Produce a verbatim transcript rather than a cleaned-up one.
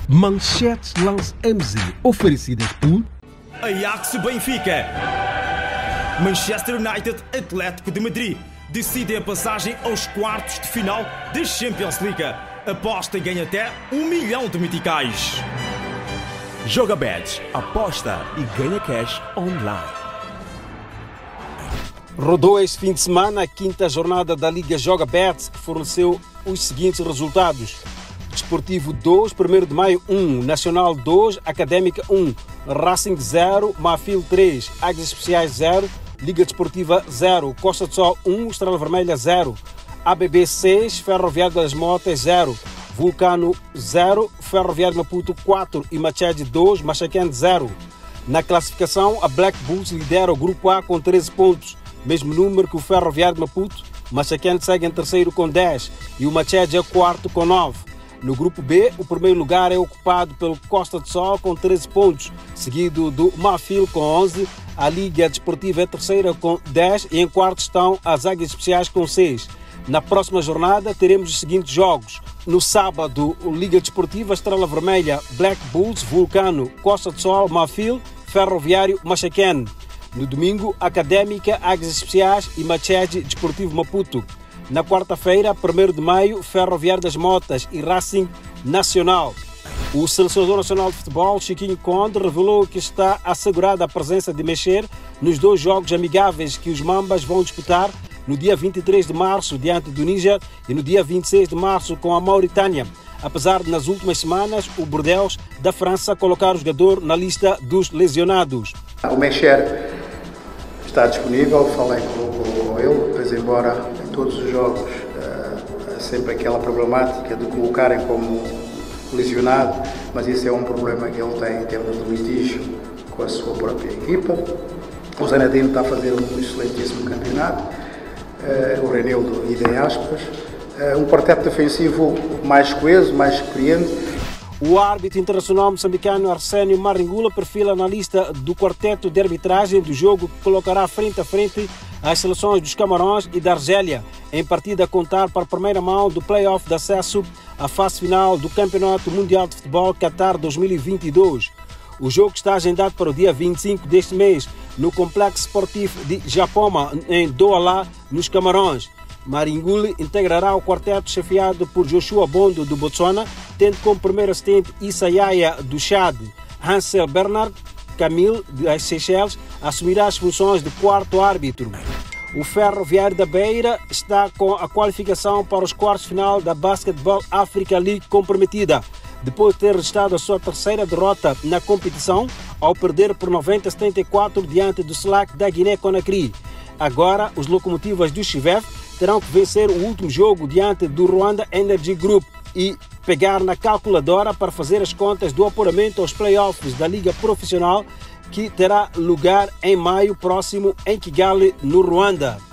Manchetes Lance M Z, oferecidas por Ajax Benfica. Manchester United Atlético de Madrid decide a passagem aos quartos de final da Champions League. Aposta e ganha até um milhão de meticais. JogaBet, aposta e ganha cash online. Rodou este fim de semana a quinta jornada da Liga JogaBet, que forneceu os seguintes resultados: Desportivo dois, primeiro de maio um, Nacional dois, Académica um, Racing zero, Mafil três, Águias Especiais zero, Liga Desportiva zero, Costa do Sol um, Estrela Vermelha zero, A B B seis, Ferroviário das Motas zero, Vulcano zero, Ferroviário Maputo quatro e Machade dois, Machaquén zero. Na classificação, a Black Bulls lidera o Grupo A com treze pontos, mesmo número que o Ferroviário de Maputo. Machaquén segue em terceiro com dez e o Machade é quarto com nove. No Grupo B, o primeiro lugar é ocupado pelo Costa do Sol com treze pontos, seguido do Mafil com onze, a Liga Desportiva é terceira com dez e em quarto estão as Águias Especiais com seis. Na próxima jornada teremos os seguintes jogos. No sábado, Liga Desportiva, Estrela Vermelha, Black Bulls, Vulcano, Costa do Sol, Mafil, Ferroviário, Machaquén. No domingo, Académica, Águias Especiais e Machade Desportivo Maputo. Na quarta-feira, primeiro de maio, Ferroviário das Motas e Racing Nacional. O selecionador nacional de futebol, Chiquinho Conde, revelou que está assegurada a presença de Mexer nos dois jogos amigáveis que os Mambas vão disputar no dia vinte e três de março diante do Níger e no dia vinte e seis de março com a Mauritânia, apesar de nas últimas semanas o Bordeaux da França colocar o jogador na lista dos lesionados. O Mexer está disponível, falei com, com ele, pois embora em todos os jogos uh, sempre aquela problemática de colocarem como lesionado, mas isso é um problema que ele tem em termos de litígio com a sua própria equipa. O Zanadino está a fazer um excelentíssimo campeonato, uh, o Renildo idem aspas, uh, um quarteto defensivo mais coeso, mais experiente. O árbitro internacional moçambicano Arsénio Maringula perfila na lista do quarteto de arbitragem do jogo que colocará frente a frente as seleções dos Camarões e da Argélia, em partida a contar para a primeira mão do play-off de acesso à fase final do Campeonato Mundial de Futebol Qatar dois mil e vinte e dois. O jogo está agendado para o dia vinte e cinco deste mês no Complexo Esportivo de Japoma, em Douala, nos Camarões. Maringule integrará o quarteto chefiado por Joshua Bondo, do Botswana, tendo como primeiro assistente Issa Yaya, do Chad. Hansel Bernard Camille, das Seychelles, assumirá as funções de quarto árbitro. O Ferroviário da Beira está com a qualificação para os quartos de final da Basketball Africa League comprometida, depois de ter registrado a sua terceira derrota na competição, ao perder por noventa a setenta e quatro diante do Slack da Guiné-Conakry. Agora, os locomotivas do Chivef terão que vencer o último jogo diante do Rwanda Energy Group e pegar na calculadora para fazer as contas do apuramento aos playoffs da Liga Profissional, que terá lugar em maio próximo em Kigali, no Ruanda.